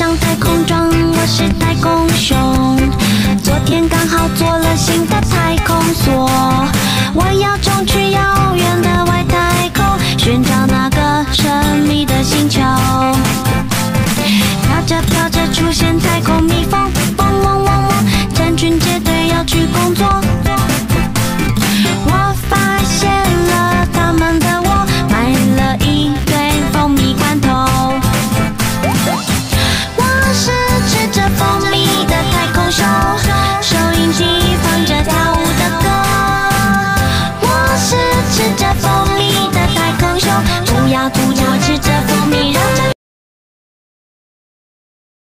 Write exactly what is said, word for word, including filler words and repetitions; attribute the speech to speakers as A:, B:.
A: 上太空装，我是太空熊。昨天刚好做了新的太空梭，我要冲去遥远的外太空，寻找那个神秘的星球。飘着飘着出现太空蜜蜂，嗡嗡嗡嗡，成群结队要去工作。